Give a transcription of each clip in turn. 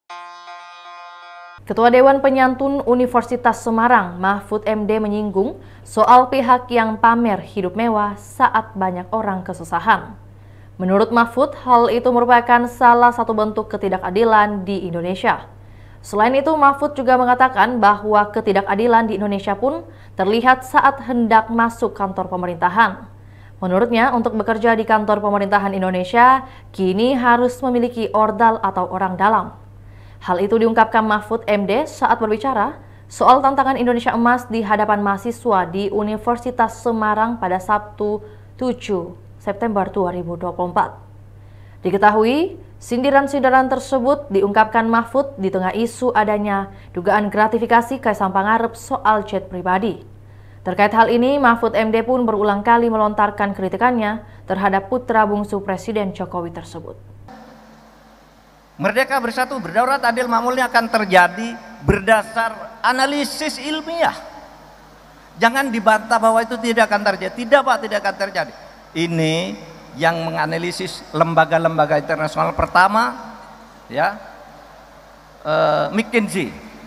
Ketua Dewan Penyantun Universitas Semarang, Mahfud MD menyinggung soal pihak yang pamer hidup mewah saat banyak orang kesusahan. Menurut Mahfud, hal itu merupakan salah satu bentuk ketidakadilan di Indonesia. Selain itu, Mahfud juga mengatakan bahwa ketidakadilan di Indonesia pun terlihat saat hendak masuk kantor pemerintahan. Menurutnya, untuk bekerja di kantor pemerintahan Indonesia, kini harus memiliki ordal atau orang dalam. Hal itu diungkapkan Mahfud MD saat berbicara soal tantangan Indonesia Emas di hadapan mahasiswa di Universitas Semarang pada Sabtu 7 September 2024. Diketahui, sindiran-sindiran tersebut diungkapkan Mahfud di tengah isu adanya dugaan gratifikasi Kaisang Pangarep soal jet pribadi. Terkait hal ini, Mahfud MD pun berulang kali melontarkan kritikannya terhadap putra bungsu Presiden Jokowi tersebut. Merdeka, bersatu, berdaulat, adil, makmurnya akan terjadi berdasar analisis ilmiah. Jangan dibantah bahwa itu tidak akan terjadi. Tidak Pak, tidak akan terjadi. Ini yang menganalisis lembaga-lembaga internasional pertama, ya, McKinsey.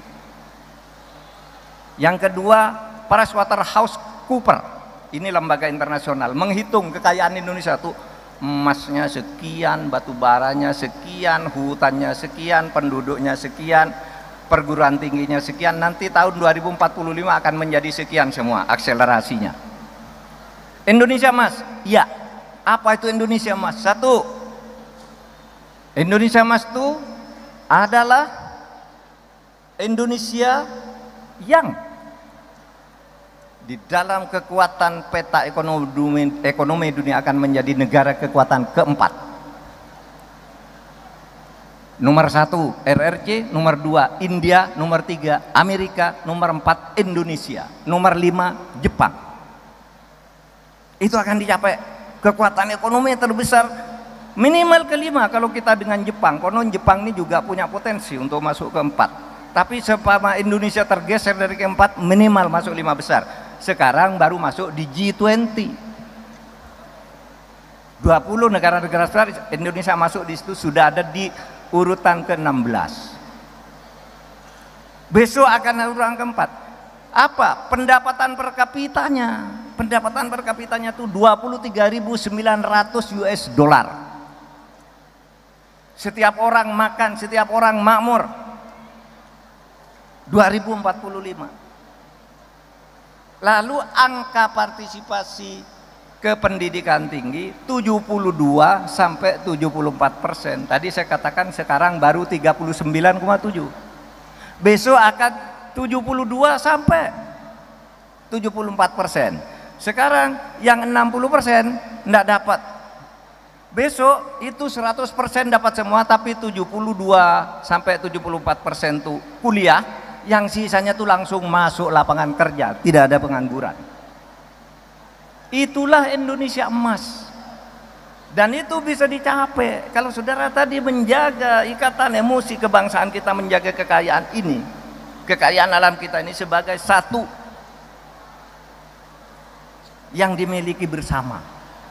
Yang kedua, PricewaterhouseCoopers. Ini lembaga internasional menghitung kekayaan Indonesia tuh. Emasnya sekian, batu baranya sekian, hutannya sekian, penduduknya sekian, perguruan tingginya sekian. Nanti tahun 2045 akan menjadi sekian semua akselerasinya. Indonesia Emas, ya. Apa itu Indonesia Emas? Satu, Indonesia Emas itu adalah Indonesia yang di dalam kekuatan peta ekonomi dunia akan menjadi negara kekuatan keempat. Nomor 1 RRC, nomor 2 India, nomor 3 Amerika, nomor 4 Indonesia, nomor 5 Jepang. Itu akan dicapai kekuatan ekonomi terbesar minimal kelima kalau kita dengan Jepang. Konon Jepang ini juga punya potensi untuk masuk keempat. Tapi sepama Indonesia tergeser dari keempat, minimal masuk 5 besar. Sekarang baru masuk di G20. 20 negara-negara besar, Indonesia masuk di situ, sudah ada di urutan ke-16. Besok akan urutan keempat. Apa? Pendapatan per kapitanya. Pendapatan per kapitanya itu 23.900 US dollar. Setiap orang makan, setiap orang makmur. 2045. Lalu angka partisipasi ke pendidikan tinggi 72 sampai 74%. Tadi saya katakan sekarang baru 39,7. Besok akan 72 sampai 74%. Sekarang yang 60% enggak dapat. Besok itu 100% dapat semua, tapi 72 sampai 74% tuh kuliah. Yang sisanya tuh langsung masuk lapangan kerja, tidak ada pengangguran. Itulah Indonesia Emas. Dan itu bisa dicapai kalau saudara tadi menjaga ikatan emosi kebangsaan kita, menjaga kekayaan ini, kekayaan alam kita ini sebagai satu yang dimiliki bersama.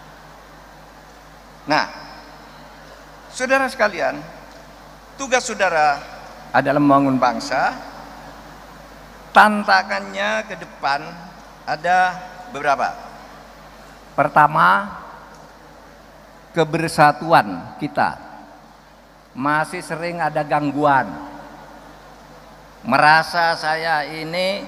Nah, saudara sekalian, tugas saudara adalah membangun bangsa. Tantangannya ke depan ada beberapa. Pertama, kebersatuan kita masih sering ada gangguan. Merasa saya ini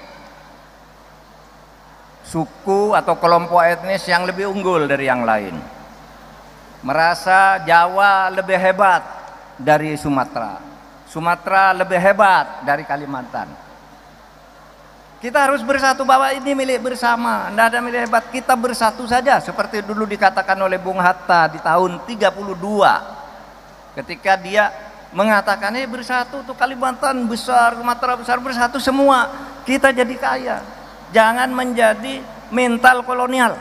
suku atau kelompok etnis yang lebih unggul dari yang lain. Merasa Jawa lebih hebat dari Sumatera. Sumatera lebih hebat dari Kalimantan. Kita harus bersatu bahwa ini milik bersama, tidak ada milik hebat, kita bersatu saja seperti dulu dikatakan oleh Bung Hatta di tahun 32 ketika dia mengatakan bersatu tuh Kalimantan besar, Sumatera besar, bersatu semua, kita jadi kaya, jangan menjadi mental kolonial,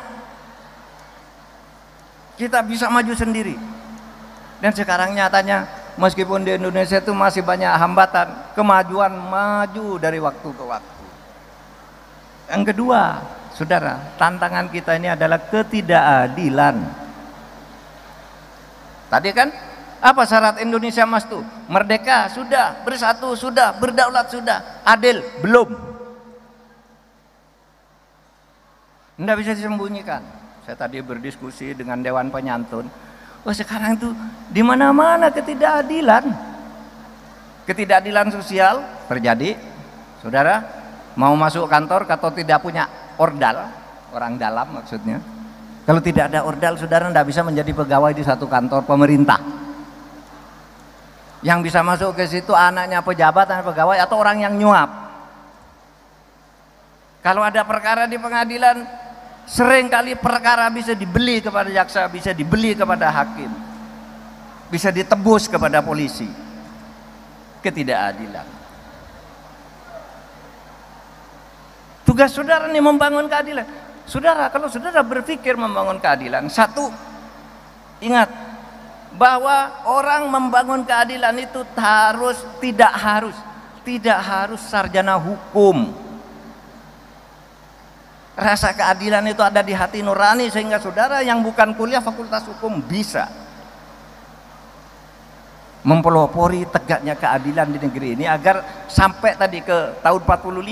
kita bisa maju sendiri. Dan sekarang nyatanya meskipun di Indonesia itu masih banyak hambatan, kemajuan maju dari waktu ke waktu. Yang kedua, saudara, tantangan kita ini adalah ketidakadilan. Tadi kan Apa syarat Indonesia Emas itu? Merdeka sudah, bersatu sudah, berdaulat sudah, adil belum. Tidak bisa disembunyikan. Saya tadi berdiskusi dengan Dewan Penyantun. Wah, sekarang itu di mana-mana ketidakadilan. Ketidakadilan sosial terjadi. Saudara mau masuk kantor atau tidak punya ordal, orang dalam maksudnya. Kalau tidak ada ordal, saudara tidak bisa menjadi pegawai di satu kantor pemerintah. Yang bisa masuk ke situ anaknya pejabat, anak pegawai, atau orang yang nyuap. Kalau ada perkara di pengadilan, sering kali perkara bisa dibeli kepada jaksa, bisa dibeli kepada hakim, bisa ditebus kepada polisi. Ketidakadilan. Tugas saudara nih membangun keadilan. Saudara, kalau saudara berpikir membangun keadilan, satu, ingat bahwa orang membangun keadilan itu tidak harus sarjana hukum. Rasa keadilan itu ada di hati nurani, sehingga saudara yang bukan kuliah fakultas hukum bisa mempelopori tegaknya keadilan di negeri ini, agar sampai tadi ke tahun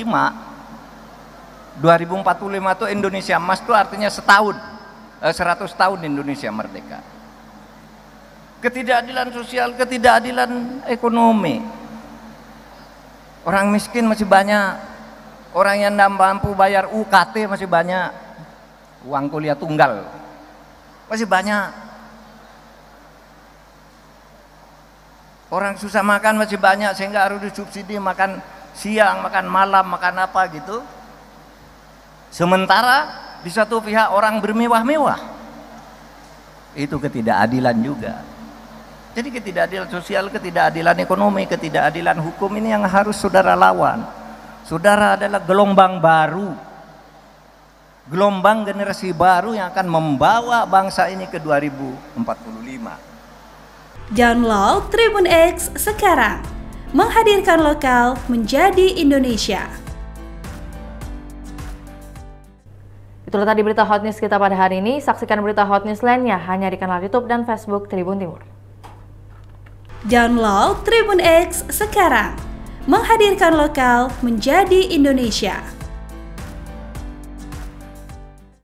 2045 itu Indonesia Emas itu artinya 100 tahun Indonesia merdeka. Ketidakadilan sosial, ketidakadilan ekonomi. Orang miskin masih banyak, orang yang tidak mampu bayar UKT masih banyak, uang kuliah tunggal masih banyak, orang susah makan masih banyak, sehingga harus disubsidi makan siang, makan malam, makan apa gitu. Sementara di satu pihak orang bermewah-mewah. Itu ketidakadilan juga. Jadi ketidakadilan sosial, ketidakadilan ekonomi, ketidakadilan hukum ini yang harus saudara lawan. Saudara adalah gelombang baru, gelombang generasi baru yang akan membawa bangsa ini ke 2045. Download Tribun X sekarang, menghadirkan lokal menjadi Indonesia. Itulah tadi berita Hot News kita pada hari ini. Saksikan berita Hot News lainnya hanya di kanal YouTube dan Facebook Tribun Timur. Download Tribun X sekarang, menghadirkan lokal menjadi Indonesia.